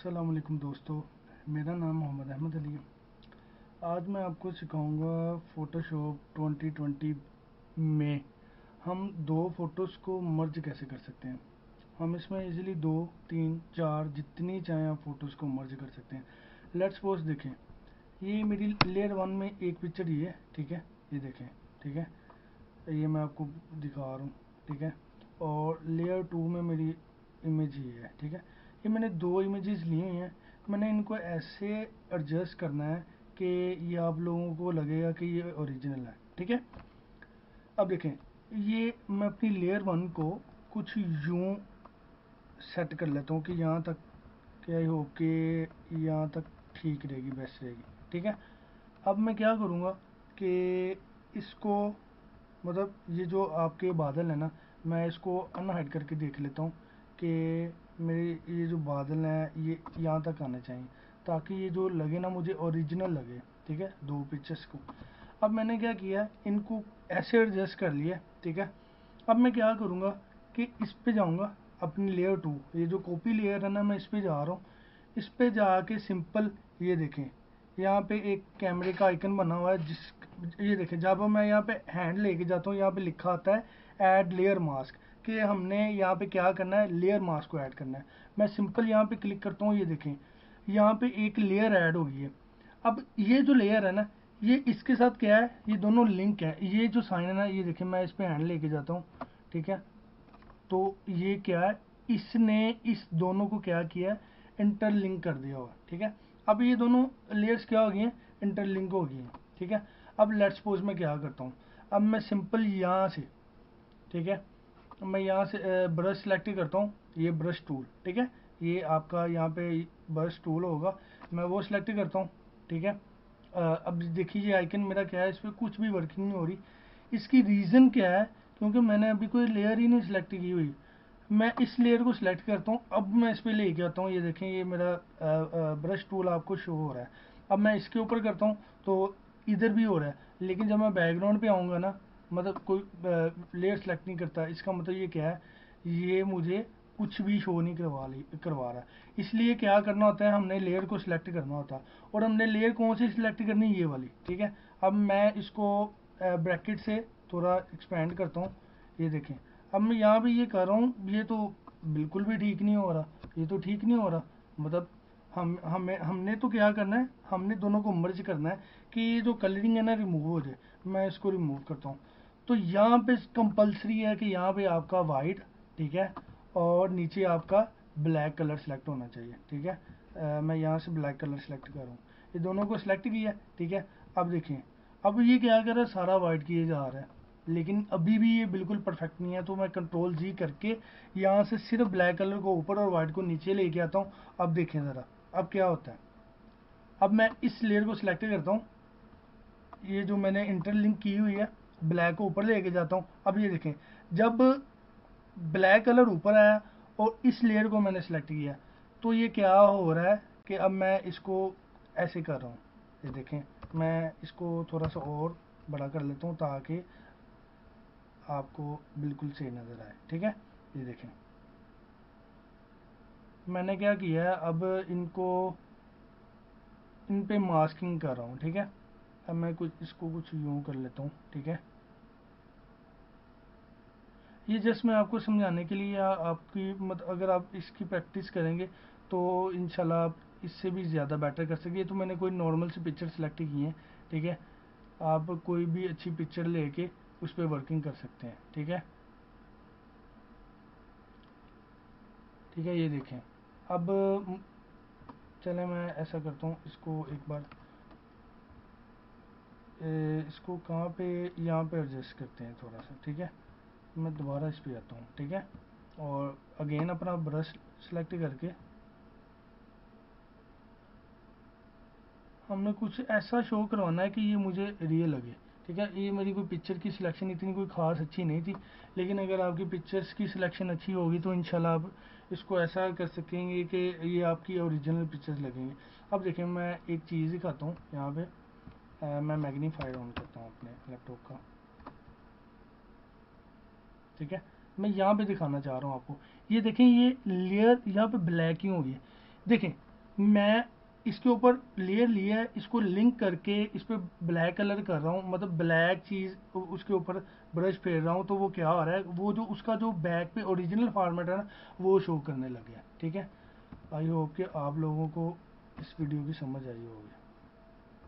अस्सलाम वालेकुम दोस्तों, मेरा नाम मोहम्मद अहमद अली है। आज मैं आपको सिखाऊंगा फ़ोटोशॉप 2020 में हम दो फ़ोटोज़ को मर्ज कैसे कर सकते हैं। हम इसमें इजीली 2, 3, 4 जितनी चाहें आप फ़ोटोज़ को मर्ज कर सकते हैं। लेट्स सपोज देखें, ये मेरी लेयर 1 में एक पिक्चर ये है, ठीक है, ये देखें, ठीक है, ये मैं आपको दिखा रहा हूँ, ठीक है। और लेयर 2 में मेरी इमेज ये है, ठीक है। ये मैंने दो इमेजेस ली हुई हैं। मैंने इनको ऐसे एडजस्ट करना है कि ये आप लोगों को लगेगा कि ये ओरिजिनल है, ठीक है। अब देखें, ये मैं अपनी लेयर 1 को कुछ यूं सेट कर लेता हूँ कि यहाँ तक क्या हो कि यहाँ तक ठीक रहेगी, बेस्ट रहेगी, ठीक है। अब मैं क्या करूँगा कि इसको, मतलब ये जो आपके बादल है ना, मैं इसको अनहाइड करके देख लेता हूँ कि मेरे ये जो बादल हैं ये यहाँ तक आने चाहिए, ताकि ये जो लगे ना मुझे ओरिजिनल लगे, ठीक है, दो पिक्चर्स को। अब मैंने क्या किया, इनको ऐसे एडजस्ट कर लिया, ठीक है। अब मैं क्या करूँगा कि इस पे जाऊँगा, अपनी लेयर 2, ये जो कॉपी लेयर है ना, मैं इस पे जा रहा हूँ। इस पे जाके सिंपल, ये देखें, यहाँ पे एक कैमरे का आइकन बना हुआ है, जिस, ये देखें, जब मैं यहाँ पे हैंड लेके जाता हूँ, यहाँ पे लिखा आता है ऐड लेयर मास्क, कि हमने यहाँ पे क्या करना है, लेयर मास्क को ऐड करना है। मैं सिंपल यहाँ पे क्लिक करता हूँ, ये देखें, यहाँ पे एक लेयर ऐड हो गई है। अब ये जो लेयर है ना, ये इसके साथ क्या है, ये दोनों लिंक है। ये जो साइन है ना, ये देखें, मैं इस पे हैंड लेके जाता हूँ, ठीक है। तो ये क्या है, इसने इस दोनों को क्या किया, इंटरलिंक कर दिया हुआ, ठीक है। अब ये दोनों लेयर्स क्या हो गई हैं, इंटरलिंक हो गई हैं, ठीक है। अब लेट्स सपोज मैं क्या करता हूँ, अब मैं सिंपल यहाँ से, ठीक है, मैं यहाँ से ब्रश सेलेक्ट करता हूँ, ये ब्रश टूल, ठीक है, ये आपका यहाँ पे ब्रश टूल होगा, मैं वो सिलेक्ट करता हूँ, ठीक है। अब देखिए, ये आइकन मेरा क्या है, इस पर कुछ भी वर्किंग नहीं हो रही। इसकी रीज़न क्या है, क्योंकि मैंने अभी कोई लेयर ही नहीं सिलेक्ट की हुई। मैं इस लेयर को सिलेक्ट करता हूँ, अब मैं इस पर लेके आता हूँ, ये देखें, ये मेरा ब्रश टूल आपको शो हो रहा है। अब मैं इसके ऊपर करता हूँ तो इधर भी हो रहा है, लेकिन जब मैं बैकग्राउंड पे आऊँगा ना, मतलब कोई लेयर सेलेक्ट नहीं करता, इसका मतलब ये क्या है, ये मुझे कुछ भी शो नहीं करवा रहा। इसलिए क्या करना होता है, हमने लेयर को सिलेक्ट करना होता है, और हमने लेयर कौन सी सिलेक्ट करनी, ये वाली, ठीक है। अब मैं इसको ब्रैकेट से थोड़ा एक्सपेंड करता हूँ, ये देखें। अब मैं यहाँ भी ये कर रहा हूँ, ये तो बिल्कुल भी ठीक नहीं हो रहा, ये तो ठीक नहीं हो रहा। मतलब हमने तो क्या करना है, हमने दोनों को मर्ज करना है कि ये जो कलरिंग है ना, रिमूव हो जाए। मैं इसको रिमूव करता हूँ, तो यहाँ पे कंपलसरी है कि यहाँ पे आपका वाइट, ठीक है, और नीचे आपका ब्लैक कलर सेलेक्ट होना चाहिए, ठीक है। मैं यहाँ से ब्लैक कलर सेलेक्ट कर रहा हूँ, ये दोनों को सिलेक्ट किया, ठीक है। अब देखिए, अब ये क्या कर रहा है, सारा वाइट किए जा रहा है, लेकिन अभी भी ये बिल्कुल परफेक्ट नहीं है। तो मैं कंट्रोल जी करके यहाँ से सिर्फ ब्लैक कलर को ऊपर और वाइट को नीचे लेके आता हूँ। अब देखें ज़रा, अब क्या होता है, अब मैं इस लेयर को सिलेक्ट करता हूँ, ये जो मैंने इंटरलिंक की हुई है, ब्लैक को ऊपर लेके जाता हूँ। अब ये देखें, जब ब्लैक कलर ऊपर आया और इस लेयर को मैंने सेलेक्ट किया, तो ये क्या हो रहा है कि अब मैं इसको ऐसे कर रहा हूँ, ये देखें, मैं इसको थोड़ा सा और बड़ा कर लेता हूँ ताकि आपको बिल्कुल सही नज़र आए, ठीक है। ये देखें, मैंने क्या किया है, अब इनको, इन पे मास्किंग कर रहा हूँ, ठीक है। अब मैं कुछ इसको कुछ यूँ कर लेता हूँ, ठीक है। ये जस्ट मैं आपको समझाने के लिए, या आपकी मत अगर आप इसकी प्रैक्टिस करेंगे तो इंशाल्लाह आप इससे भी ज़्यादा बेटर कर सकेंगे। तो मैंने कोई नॉर्मल सी पिक्चर सेलेक्ट की है, ठीक है। आप कोई भी अच्छी पिक्चर लेके उस पर वर्किंग कर सकते हैं, ठीक है, ठीक है। ये देखें, अब चले मैं ऐसा करता हूँ, इसको एक बार इसको कहाँ पे, यहाँ पे एडजस्ट करते हैं थोड़ा सा, ठीक है। मैं दोबारा इस पे आता हूँ, ठीक है, और अगेन अपना ब्रश सेलेक्ट करके हमने कुछ ऐसा शो करवाना है कि ये मुझे रियल लगे, ठीक है। ये मेरी कोई पिक्चर की सिलेक्शन इतनी कोई ख़ास अच्छी नहीं थी, लेकिन अगर आपकी पिक्चर्स की सिलेक्शन अच्छी होगी तो इंशाल्लाह आप इसको ऐसा कर सकेंगे कि ये आपकी ओरिजिनल पिक्चर्स लगेंगे। अब देखें, मैं एक चीज़ दिखाता हूँ यहाँ पे, मैं मैग्नीफायर ऑन करता हूँ अपने लैपटॉप का, ठीक है। मैं यहाँ पे दिखाना चाह रहा हूँ आपको, ये देखें, ये लेयर यहाँ पे ब्लैक ही होगी, देखें। मैं इसके ऊपर लेयर लिया है, इसको लिंक करके इस पर ब्लैक कलर कर रहा हूँ, मतलब ब्लैक चीज़ उसके ऊपर ब्रश फेर रहा हूँ, तो वो क्या हो रहा है, वो जो उसका जो बैक पे ओरिजिनल फॉर्मेट है ना वो शो करने लग गया। ठीक है, आई होप कि आप लोगों को इस वीडियो की समझ आई होगी।